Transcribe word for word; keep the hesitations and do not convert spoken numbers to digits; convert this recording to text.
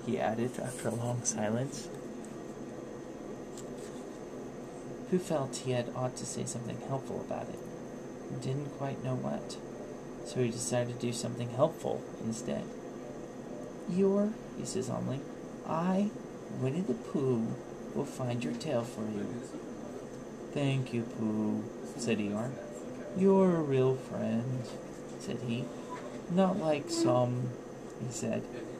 he added after a long silence. Pooh felt he had ought to say something helpful about it, and didn't quite know what, so he decided to do something helpful instead. Eeyore, he said solemnly, I, Winnie the Pooh, will find your tail for you. Thank you, Pooh, said Eeyore. You're a real friend, said he. Not like some, he said,